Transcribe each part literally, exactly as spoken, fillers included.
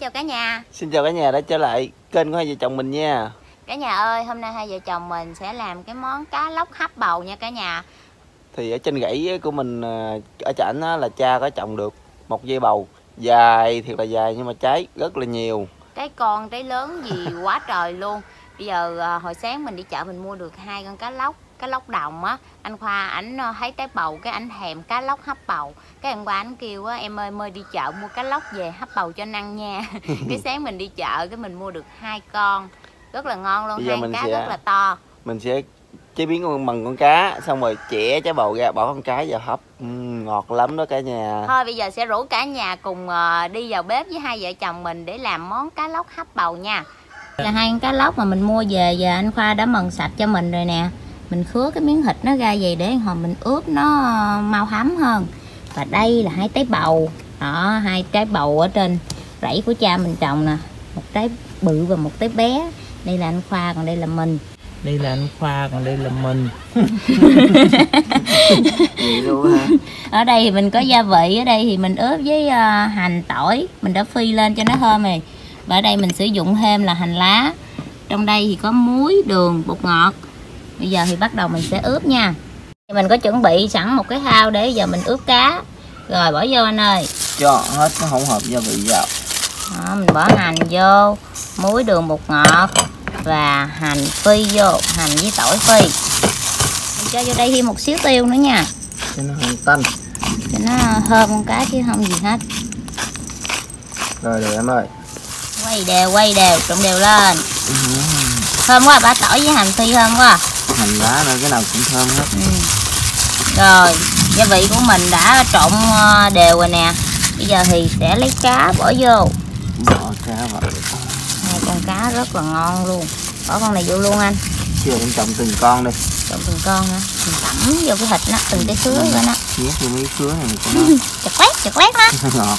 chào cả nhà. Xin chào cả nhà đã trở lại kênh của hai vợ chồng mình nha. Cả nhà ơi, hôm nay hai vợ chồng mình sẽ làm cái món cá lóc hấp bầu nha cả nhà. Thì ở trên gãy của mình ở chảnh là cha có trồng được một dây bầu dài, thiệt là dài nhưng mà trái rất là nhiều. Trái con, trái lớn gì quá trời luôn. Bây giờ hồi sáng mình đi chợ mình mua được hai con cá lóc, cá lóc đồng á. Anh Khoa ảnh thấy trái bầu cái ảnh thèm cá lóc hấp bầu. Cái hôm qua ảnh kêu á, em ơi mới đi chợ mua cá lóc về hấp bầu cho anh ăn nha. Cái sáng mình đi chợ cái mình mua được hai con rất là ngon luôn, hai cá sẽ, rất là to. Mình sẽ chế biến bằng con cá, xong rồi chẻ trái bầu ra, bỏ con cá vào hấp. uhm, Ngọt lắm đó cả nhà. Thôi bây giờ sẽ rủ cả nhà cùng đi vào bếp với hai vợ chồng mình để làm món cá lóc hấp bầu nha. Là hai con cá lóc mà mình mua về, giờ anh Khoa đã mần sạch cho mình rồi nè. Mình khứa cái miếng thịt nó ra vậy để hồi mình ướp nó mau thấm hơn. Và đây là hai trái bầu. Đó, hai trái bầu ở trên rẫy của cha mình trồng nè. Một trái bự và một trái bé. Đây là anh Khoa, còn đây là mình. Đây là anh Khoa, còn đây là mình. Ở đây thì mình có gia vị, ở đây thì mình ướp với uh, hành tỏi. Mình đã phi lên cho nó thơm rồi. Và ở đây mình sử dụng thêm là hành lá. Trong đây thì có muối, đường, bột ngọt. Bây giờ thì bắt đầu mình sẽ ướp nha. Mình có chuẩn bị sẵn một cái thao để giờ mình ướp cá. Rồi bỏ vô anh ơi. Cho hết cái hỗn hợp gia vị vào. Đó, mình bỏ hành vô, muối, đường, bột ngọt và hành phi vô, hành với tỏi phi. Mình cho vô đây thêm một xíu tiêu nữa nha. Cho nó hơi tanh. Cho nó thơm con cá chứ không gì hết. Rồi được em ơi. Quay đều, quay đều, trộn đều lên. Ừ. Thơm quá, bả tỏi với hành phi thơm quá. Hành lá nữa, cái nào cũng thơm hết. Ừ. Rồi, gia vị của mình đã trộn đều rồi nè. Bây giờ thì sẽ lấy cá bỏ vô. Bỏ cá vào. Hai con cá rất là ngon luôn. Bỏ con này vô luôn anh. Chưa, em trộn từng con đi. Trộn từng con hả? Mình tẩm vô cái thịt nó, từng cái sứa của nó. Nhét vô mấy sứa này cho nó chật lét, chật lét nó. Ngọt.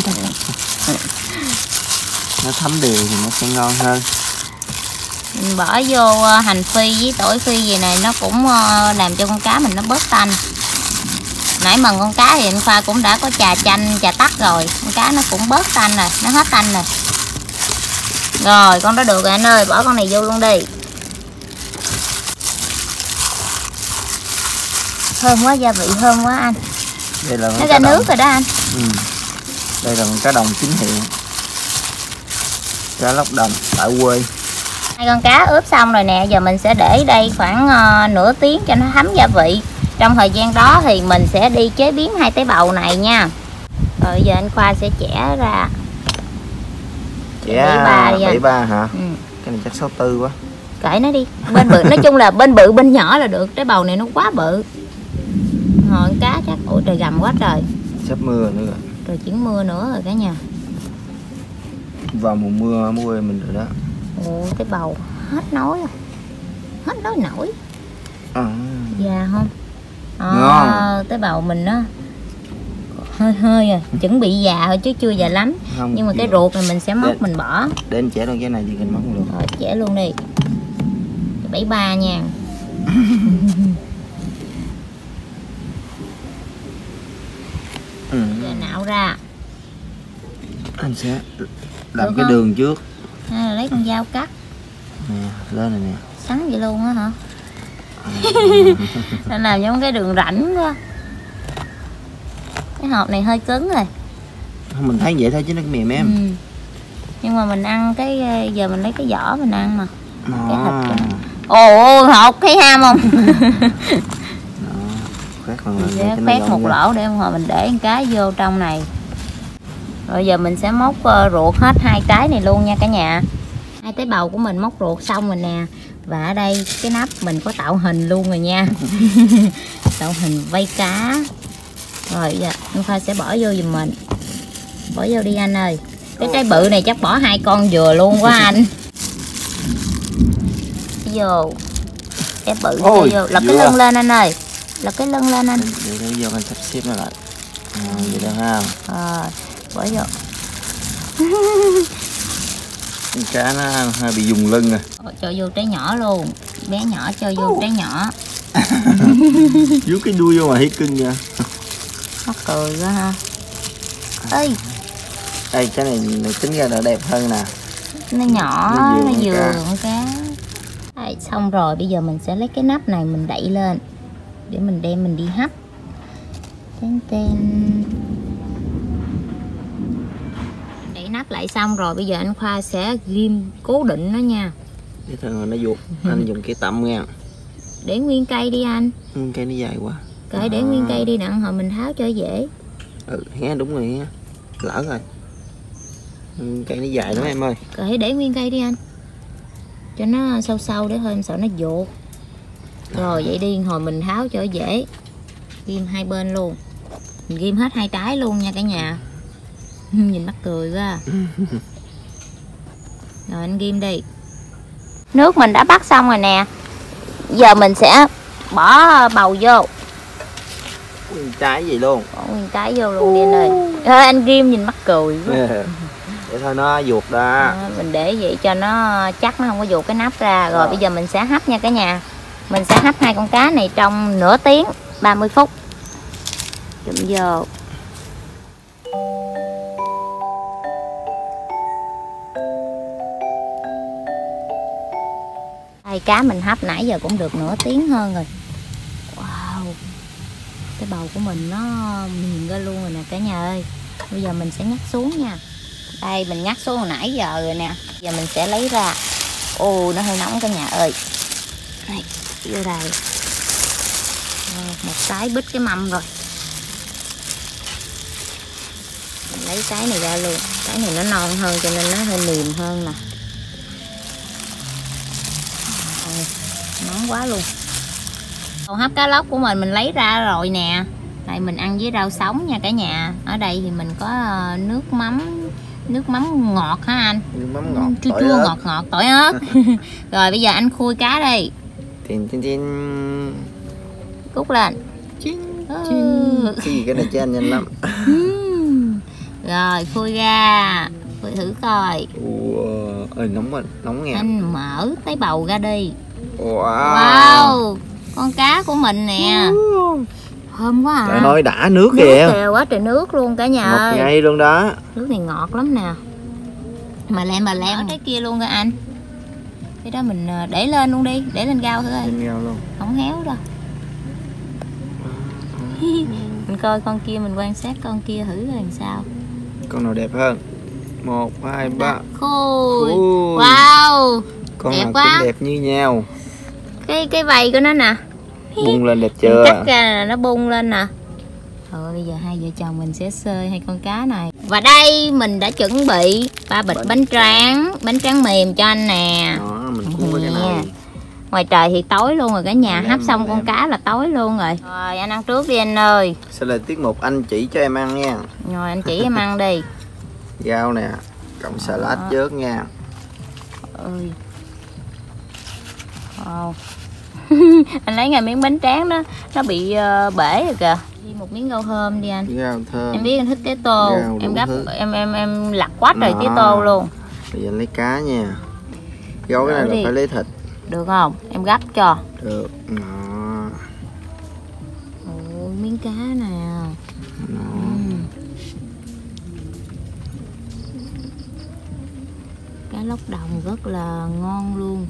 Nó thấm đều thì nó sẽ ngon hơn. Mình bỏ vô hành phi với tỏi phi gì này nó cũng làm cho con cá mình nó bớt tanh. Nãy mần con cá thì anh Khoa cũng đã có trà chanh, trà tắc rồi. Con cá nó cũng bớt tanh rồi, nó hết tanh rồi. Rồi con đó được rồi anh ơi, bỏ con này vô luôn đi. Thơm quá, gia vị thơm quá anh. Đây là nó ra nước rồi đó anh. Ừ. Đây là con cá đồng chính hiệu. Cá lóc đồng tại quê. Hai con cá ướp xong rồi nè, giờ mình sẽ để đây khoảng uh, nửa tiếng cho nó thấm gia vị. Trong thời gian đó thì mình sẽ đi chế biến hai trái bầu này nha. Rồi giờ anh Khoa sẽ chẻ ra. Chẻ bảy ba hả? Ừ. Cái này chắc sáu tư quá. Kệ nó đi. Bên bự, nói chung là bên bự bên nhỏ là được. Trái bầu này nó quá bự. Hồi cá chắc ủa trời gầm quá trời. Sắp mưa nữa rồi. Rồi chuyển mưa nữa rồi cả nhà. Vào mùa mưa mưa mình rồi đó. Ồ, cái bầu hết nói rồi. Hết nói nổi. À. Già không? À, ngon. Cái bầu mình nó hơi hơi rồi, chuẩn bị già thôi chứ chưa già lắm. Không, nhưng mà cái ruột này mình sẽ móc để, mình bỏ. Để anh chẻ luôn cái này thì mình móc luôn. Rồi chẻ luôn đi. bảy ba nha. Ừ. Giờ nạo ra. Anh sẽ làm được cái không? Đường trước. À, lấy con dao cắt. Nè, lên này nè. Sắn vậy luôn á hả? Nên làm giống cái đường rãnh quá. Cái hộp này hơi cứng rồi. Mình thấy vậy thôi chứ nó mềm em. Ừ. Nhưng mà mình ăn cái giờ mình lấy cái vỏ mình ăn mà. À. Cái thịt cho nó. Ồ, hột thấy ham không? Mình sẽ khoét một ra. Lỗ để hồi mình để con cá vô trong này. Rồi giờ mình sẽ móc uh, ruột hết hai trái này luôn nha cả nhà. Hai trái bầu của mình móc ruột xong rồi nè. Và ở đây cái nắp mình có tạo hình luôn rồi nha. Tạo hình vây cá. Rồi giờ anh Khoa sẽ bỏ vô giùm mình. Bỏ vô đi anh ơi. Cái trái bự này chắc bỏ hai con vừa luôn quá anh. Vô. Cái bự ôi, vô. Lật cái lưng lên anh ơi. Lật cái lưng lên anh. Để, để vô anh sắp xếp nó lại. À, vậy được không? Rồi, bỏ vô. Con cá nó hơi bị dùng lưng rồi. Rồi, cho vô trái nhỏ luôn. Bé nhỏ cho vô trái nhỏ. Vú cái đuôi vô mà thấy cưng nha. Mắc cười quá ha. Ê, Đây cái này tính ra là đẹp hơn nè. Nó nhỏ, nó nó vừa vừa con con cá. Đây, xong rồi bây giờ mình sẽ lấy cái nắp này mình đậy lên để mình đem mình đi hấp. Tên tên. Đậy nắp lại xong rồi bây giờ anh Khoa sẽ ghim cố định nó nha. Cái thằng nó vuột, anh dùng cái tăm nha. Để nguyên cây đi anh. Nguyên cây nó dài quá. Kệ à. Để nguyên cây đi đặng hồi mình tháo cho dễ. Ừ, hé đúng rồi hé. Lỡ rồi. Nguyên cây nó dài lắm em ơi. Kệ để nguyên cây đi anh. Cho nó sâu sâu để thôi em sợ nó vuột. Rồi vậy đi hồi mình tháo cho dễ. Ghim hai bên luôn. Mình ghim hết hai trái luôn nha cả nhà. Nhìn mắc cười quá. Rồi anh ghim đi. Nước mình đã bắt xong rồi nè. Giờ mình sẽ bỏ bầu vô. Nguyên trái gì luôn. Bỏ nguyên trái vô luôn đi anh ơi. Thôi anh ghim nhìn mắc cười quá. Để thôi nó vuột đó. À, mình để vậy cho nó chắc nó không có vuột cái nắp ra. Rồi à. Bây giờ mình sẽ hấp nha cả nhà. Mình sẽ hấp hai con cá này trong nửa tiếng ba mươi phút. Chụm vô. Đây cá mình hấp nãy giờ cũng được nửa tiếng hơn rồi. Wow. Cái bầu của mình nó mềm ra luôn rồi nè cả nhà ơi. Bây giờ mình sẽ nhắc xuống nha. Đây mình nhắc xuống hồi nãy giờ rồi nè. Giờ mình sẽ lấy ra. Ồ nó hơi nóng cả nhà ơi. Đây, vô đây. Một cái bít cái mâm rồi. Mình lấy cái này ra luôn. Cái này nó non hơn cho nên nó hơi mềm hơn nè. Nóng quá luôn. Còn hấp cá lóc của mình mình lấy ra rồi nè. Đây mình ăn với rau sống nha cả nhà. Ở đây thì mình có nước mắm. Nước mắm ngọt hả anh? Nước mắm ngọt. Chua chua ngọt ngọt tỏi ớt. Rồi bây giờ anh khui cá đi. Tin tin tin. Cút lên. Chín, chín. Cái gì cái này cho anh nhanh lắm. Rồi khui ra. Khui thử coi. Ủa, ơi nóng quá, nóng nghe. Anh mở cái bầu ra đi. Wow. Wow. Con cá của mình nè. Thơm quá à. Trời ơi đã nước, nước kìa. kìa quá trời nước luôn cả nhà Một ơi. ngày luôn đó. Nước này ngọt lắm nè. Mà lem mà lem ở cái kia luôn rồi anh. Cái đó mình để lên luôn đi. Để lên rau thôi. Lên rau luôn. Không héo đâu. Mình coi con kia mình quan sát con kia thử rồi làm sao. Con nào đẹp hơn? Một, hai, ba. Khôi. Wow. Con đẹp nào quá. cũng đẹp như nhau. Cái cái vầy của nó nè. Bung lên đẹp chưa? Cắt ra là nó bung lên nè. Thôi bây giờ hai vợ chồng mình sẽ xơi hai con cá này. Và đây mình đã chuẩn bị ba bịch bánh, bánh tráng, bánh tráng mềm cho anh nè. Đó, mình cuốn với cái này. Ngoài trời thì tối luôn rồi cả nhà, hấp xong con cá là tối luôn rồi. Rồi anh ăn trước đi anh ơi. Sẽ là tiết mục anh chỉ cho em ăn nha. Rồi anh chỉ em ăn đi. Rau nè, cộng xà lách trước nha. Ơi. Wow. Anh lấy ngay miếng bánh tráng đó, nó bị uh, bể rồi kìa. Đi một miếng rau thơm đi anh. Rau thơm. Em biết anh thích tía tô, Rau em gấp thức. em em em lặt quách rồi tía tô luôn. Bây giờ lấy cá nha. Rau cái này là phải lấy thịt. Được không? Em gấp cho. Được. Đó. Ồ, miếng cá nè. Uhm. Cá lóc đồng rất là ngon luôn.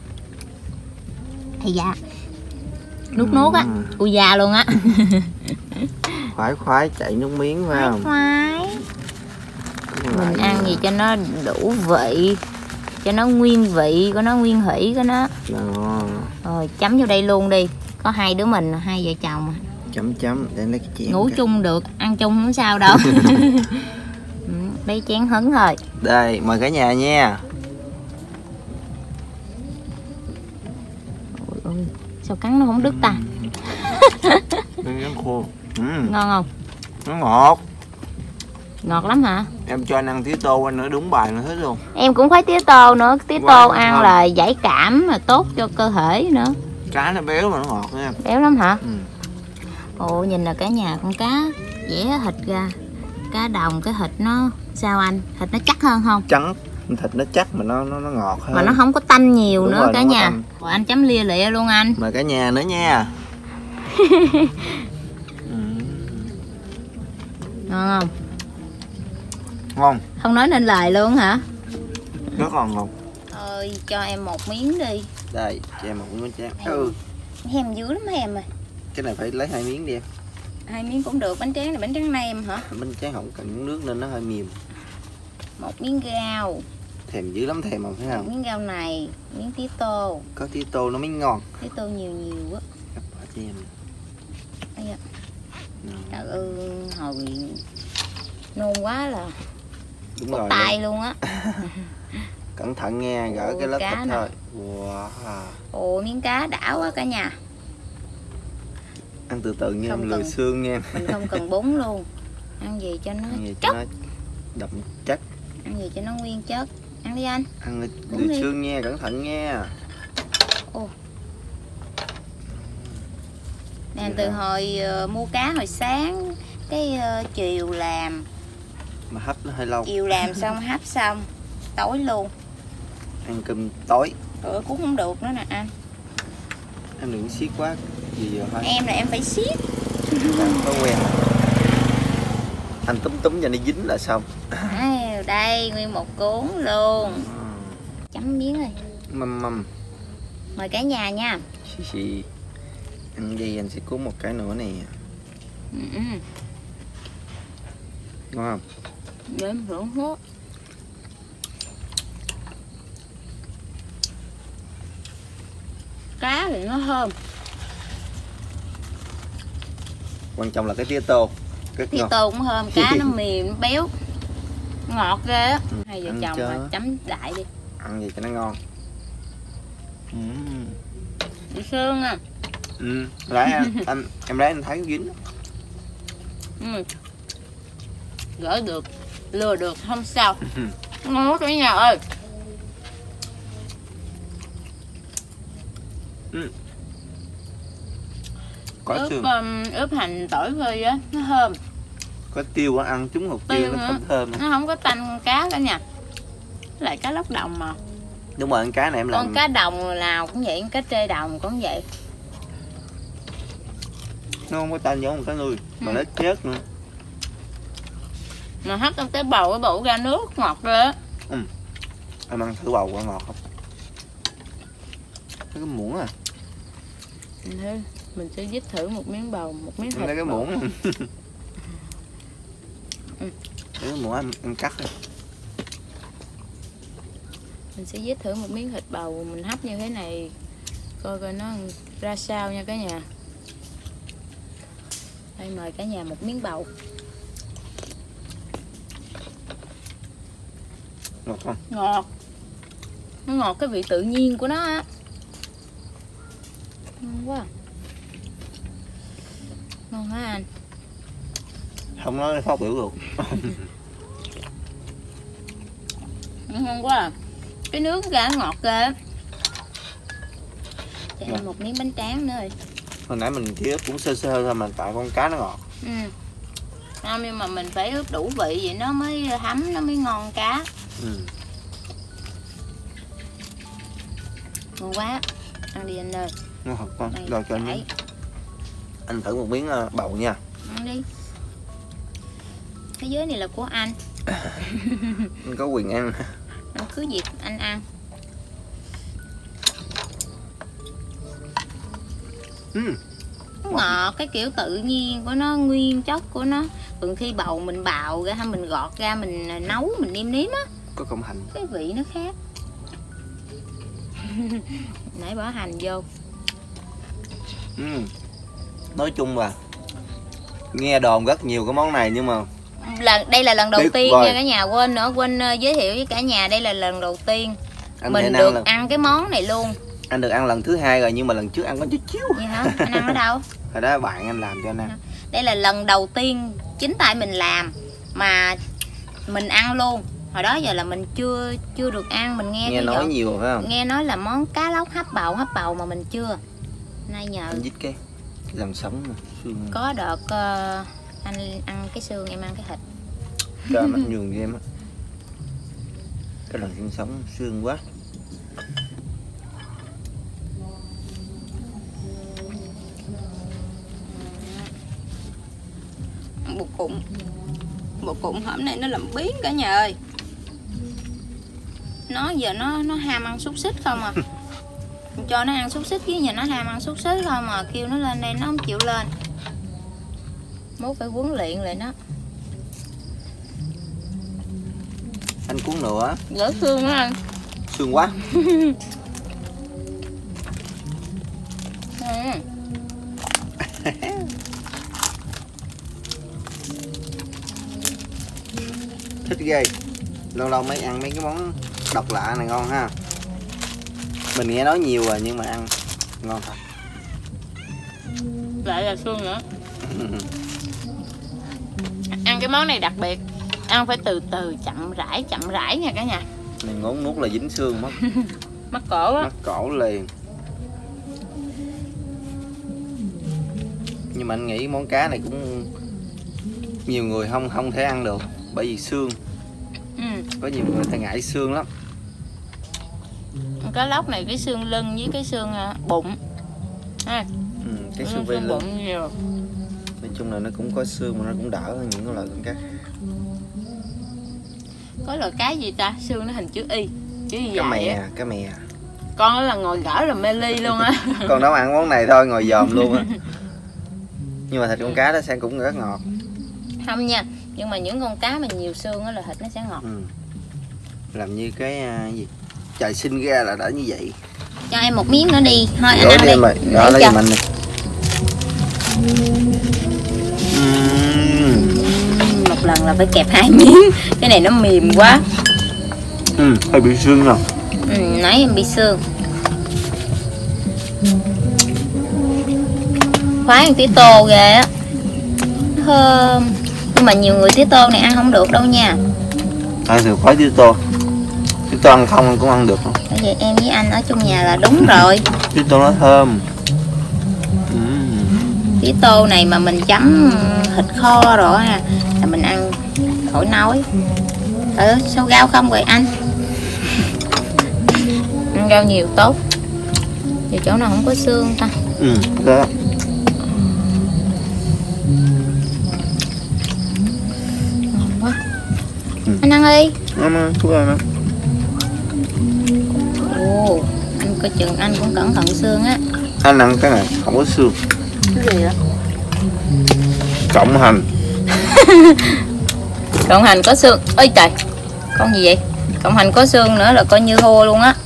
Hay da. Nuốt ừ. nuốt á, ui da luôn á. Khoái khoái chảy nước miếng phải không? Khoái. Mình ăn gì cho nó đủ vị, cho nó nguyên vị của nó, nguyên hỷ của nó. Đó. Rồi chấm vô đây luôn đi. Có hai đứa mình, hai vợ chồng. Chấm chấm để lấy cái chén. Ngủ cả. chung được, ăn chung không sao đâu. Lấy chén hứng thôi. Đây, mời cả nhà nha. Ôi ơi, sao cắn nó không đứt ta? Nó khô. Ừ. Ngon không? Nó ngọt. Ngọt lắm hả? Em cho anh ăn tía tô anh nữa đúng bài nữa hết luôn. Em cũng khoái tía tô nữa, tía tô ăn thơm. Là giải cảm mà tốt cho cơ thể nữa. Cá nó béo mà nó ngọt nha. Béo lắm hả? Ừ. Ồ nhìn là cả nhà con cá vẽ thịt ra. Cá đồng cái thịt nó sao anh? Thịt nó chắc hơn không? Trắng, thịt nó chắc mà nó nó, nó ngọt hơn. Mà nó không có tanh nhiều đúng nữa rồi, cả nhà. Rồi anh chấm lia lịa luôn anh. Mời cả nhà nữa nha. Ngon không? Ngon. Không nói nên lời luôn hả? Rất là ngon. Ơi cho em một miếng đi. Đây, cho em một miếng bánh tráng. Ừ. Hem dữ lắm em ơi. Cái này phải lấy hai miếng đi em. Hai miếng cũng được. Bánh tráng này bánh tráng nem hả? Bánh tráng không cần nước nên nó hơi mềm. Một miếng rau. Thèm dữ lắm, thèm mà phải không? Một miếng rau này, miếng tía tô. Có tía tô nó mới ngon. Tía tô nhiều nhiều á. Cắt bỏ cho em. Đây ạ. Trời ơi, hồi nôn quá là đúng rồi. tay luôn á. Cẩn thận nghe, gỡ Ồ, cái lớp cá thịt nè. thôi. Wow. Ồ, miếng cá đã quá cả nhà. Ăn từ từ nha, Không em lười cần- xương nha. Mình không cần bún luôn. Ăn gì cho nó Ăn gì cho chất. nó đậm chất. Ăn gì cho nó nguyên chất. Ăn đi anh. Ăn Cũng lười đi. xương nha, cẩn thận nha. Ồ. Nè, từ hồi uh, mua cá hồi sáng, cái uh, chiều làm, Mà hấp nó hơi lâu. chiều làm xong hấp xong, tối luôn. Ăn cơm tối. Rồi cũng không được nữa nè anh. Em đừng siết quá. Gì giờ thôi. Em là em phải siết. Em có quen. Anh túm túm cho nó dính là xong. À, đây nguyên một cuốn luôn. Chấm miếng ơi. Mâm mâm. Mời cả nhà nha. Xì xì. Ăn đi anh sẽ cuốn một cái nữa nè. Ừ, ừ. Ngon không? Để em thưởng hết. Cá thì nó thơm. Quan trọng là cái tía tô. Rất Tía ngon. tô cũng thơm, cá nó mềm, nó béo. Ngọt ghê á. Ừ, Hai vợ ăn chồng chớ. mà chấm đại đi. Ăn gì cho nó ngon. Uhm. Bị xương à. Ừ, lấy anh, anh em lấy anh thấy dính. Ừ. Gỡ được, lừa được không sao. Ngon quá cả nhà ơi. Ừ. Có Ướp, xương, um, ướp hành tỏi phi á, nó thơm. có tiêu á, ăn trúng hột tiêu Tiêu nó nữa. thơm thơm. Nó không có tanh cá cả nhà. Với lại cá lóc đồng mà. Đúng rồi, ăn cá này em làm. Con cá đồng nào cũng vậy, cá trê đồng cũng vậy. Nó không có tanh giống con cá nuôi, mà Ừ. nó chết nữa. Mà hấp trong cái bầu cái bầu ra nước ngọt ghê á. Em ăn thử bầu quả ngọt không? Cái muỗng à? Thế mình sẽ dít thử một miếng bầu, một miếng Em thịt. lấy cái bầu. muỗng. Ừ. Lấy cái muỗng em, em cắt đi. Mình sẽ dít thử một miếng thịt bầu mình hấp như thế này coi coi nó ra sao nha cả nhà. Đây mời cả nhà một miếng bầu. Ngọt không? Ngọt. Nó ngọt cái vị tự nhiên của nó á. Ngon quá. Ngon hả anh? Không nói phát biểu được. Ngon quá à. Cái nước ra ngọt ghê á. Cho em một miếng bánh tráng nữa rồi. Hồi nãy mình chỉ ướp cũng sơ sơ thôi mà tại con cá nó ngọt. Ừ. Không, nhưng mà mình phải ướp đủ vị vậy nó mới thấm, nó mới ngon cá. Ừ. Ngon quá. Ăn đi anh ơi. Ngon thật con. Đây, Rồi cho anh, cải. anh thử một miếng uh, bầu nha. Ăn đi. Cái dưới này là của anh. Anh có quyền ăn. Anh cứ việc anh ăn. Ừ. Nó ngọt, cái kiểu tự nhiên của nó, nguyên chất của nó. Thường khi bầu mình bào ra hay mình gọt ra mình nấu mình nêm nếm á, Có cộng hành. cái vị nó khác. Nãy bỏ hành vô. Ừ. Nói chung là nghe đồn rất nhiều cái món này nhưng mà Lần đây là lần đầu Tuyệt tiên vời. nha cả nhà, quên nữa, quên uh, giới thiệu với cả nhà, đây là lần đầu tiên anh mình hẹn được ăn lần, ăn cái món này luôn. anh được ăn lần thứ hai rồi nhưng mà lần trước ăn có chút xíu. Vậy hả? Anh ăn ở đâu? Hồi đó bạn anh làm cho anh ăn. Đây là lần đầu tiên chính tay mình làm mà mình ăn luôn. Hồi đó giờ là mình chưa chưa được ăn, mình nghe, Nghe cái nói giọng- nhiều phải không? nghe nói là món cá lóc hấp bầu hấp bầu mà mình chưa. Nay nhờ Anh dít cái cái lần sống mà, xương có đợt uh, anh ăn cái xương, em ăn cái thịt. cho anh nhường cho em á. Cái lần xương sống xương quá. Bột bụng. Bộ cụm hổm này nó làm biến cả nhà ơi. Nó giờ nó nó ham ăn xúc xích không à. Cho nó ăn xúc xích với nhà nó ham ăn xúc xích không mà kêu nó lên đây nó không chịu lên. Mốt phải huấn luyện lại nó. Anh cuốn nữa. Gỡ xương đó anh. Xương quá. Ừ. Thích ghê. Lâu lâu mới ăn mấy cái món độc lạ này ngon ha. Mình nghe nói nhiều rồi nhưng mà ăn ngon thật. Lại là xương nữa. Ăn cái món này đặc biệt, ăn phải từ từ chậm rãi chậm rãi nha cả nhà. Mình ngốn nuốt là dính xương mất. Mắc cổ á. Mắc cổ liền. Nhưng mà anh nghĩ món cá này cũng nhiều người không không thể ăn được bởi vì xương. Ừ. Có nhiều người ta ngại xương lắm. Cái lóc này cái xương lưng với cái xương bụng ha. Ừ, cái xương Xương vây lưng bụng nhiều. nói chung là nó cũng có xương mà nó cũng đỡ hơn những cái loại con cá. Có loại cá gì ta, xương nó hình chữ Y, chữ Y Cá dài mè, á. cá mè. Con đó là ngồi gỡ là mê ly luôn á. Con nấu ăn món này thôi ngồi dòm luôn á. Nhưng mà thịt con cá đó sẽ cũng rất ngọt. Không nha, nhưng mà những con cá mà nhiều xương á là thịt nó sẽ ngọt. Ừ. Làm như cái uh, gì trời sinh ra là đã như vậy. Cho em một miếng nữa đi, thôi anh Rồi ăn đi đi. em ơi, đó lấy giùm anh đi. Uhm, một lần là phải kẹp hai miếng, cái này nó mềm quá. Ừ, hơi bị xương rồi. Ừ, nãy em bị xương. Khoái ăn tía tô ghê á, thơm. Nhưng mà nhiều người tía tô này ăn không được đâu nha. Ai thì khoái tía tô. Tía tô ăn không cũng ăn được không? Bởi vậy em với anh ở trong nhà là đúng rồi. Tía tô nó thơm. Ừ. Tía tô này mà mình chấm thịt kho rồi ha là mình ăn khỏi nói. Ừ, sao rau không vậy anh? Ăn rau nhiều tốt. Vì chỗ nào không có xương ta. Ừ, đó. Ngon quá. Ừ. Anh ăn đi. Ăn ăn, chú ăn. Ồ, anh coi chừng anh cũng cẩn thận xương á. Anh ăn cái này không có xương. Cái gì đó? Cộng hành. Cộng hành có xương. Ôi trời, con gì vậy? Cộng hành có xương nữa là coi như thua luôn á.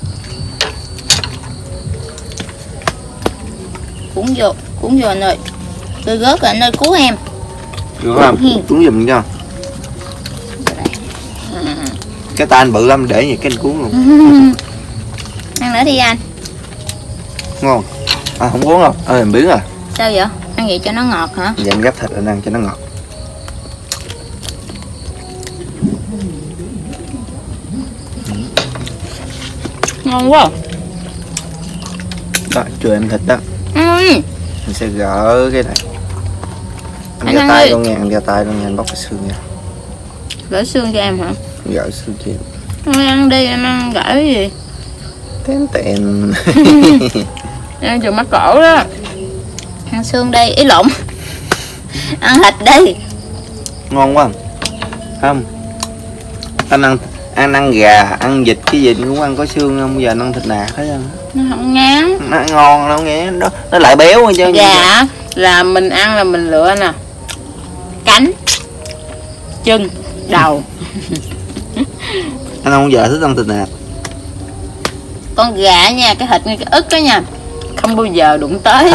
Cuốn vô, cuốn vô anh ơi. Tôi rớt rồi anh ơi, cứu em. Được không? Cuốn giùm cho. Cái tay anh bự lắm để vậy cái anh cuốn luôn. Ăn nữa đi anh. Ngon. À không cuốn đâu, à, em biến rồi. Sao vậy? Ăn vậy cho nó ngọt hả? Vậy anh gắp thịt anh ăn cho nó ngọt. Ngon quá. Đó, chưa em thịt đó. Ừ. Mình sẽ gỡ cái này. Anh Anh ra ăn tay đi. luôn nha, anh ra tay luôn nha, anh bóc cái xương nha. Gỡ xương cho em hả? Gỡ xương cho em. Thôi ăn đi, em ăn gỡ cái gì? Tên tên. Em chừng mắc cổ đó. Ăn xương đi, ý lộn. Ăn thịt đi. Ngon quá. Không. Anh ăn anh ăn gà, ăn vịt cái gì cũng ăn có xương không, giờ anh ăn thịt nạc hết trơn. Nó không ngán. Nó ngon đâu nghe, nó nó lại béo hơn chứ. Gà là mình ăn là mình lựa nè. Cánh, chân, đầu. Anh không giờ thích ăn thịt nạc. Con gà nha, cái thịt ngay cái ức đó nha, không bao giờ đụng tới.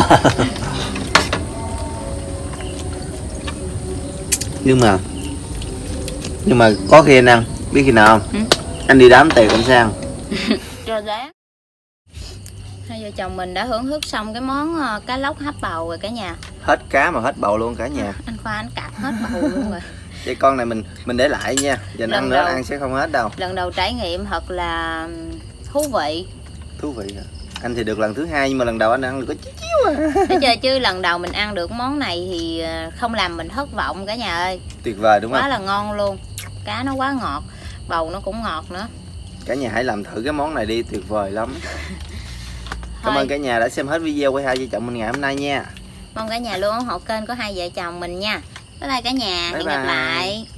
nhưng mà nhưng mà có khi anh ăn biết khi nào không? Ừ. Anh đi đám tiệc anh sẽ ăn. Cho giá. Hai vợ chồng mình đã hưởng thức xong cái món cá lóc hấp bầu rồi cả nhà. Hết cá mà hết bầu luôn cả nhà. Anh Khoa anh cạp hết bầu luôn rồi. Vậy con này mình mình để lại nha, giờ ăn nữa đầu, ăn sẽ không hết đâu. Lần đầu trải nghiệm thật là thú vị. Thú vị hả? Anh thì được lần thứ hai nhưng mà lần đầu anh ăn được có chiếu chiếu à. Thế chơi chứ lần đầu mình ăn được món này thì không làm mình thất vọng cả nhà ơi. Tuyệt vời đúng không? Quá là ngon luôn. Cá nó quá ngọt, bầu nó cũng ngọt nữa. Cả nhà hãy làm thử cái món này đi, tuyệt vời lắm. Cảm Thôi. ơn cả nhà đã xem hết video của hai vợ chồng mình ngày hôm nay nha. Mong cả nhà luôn ủng hộ kênh của hai vợ chồng mình nha. Bye bye cả nhà, Bye hẹn bye. gặp lại.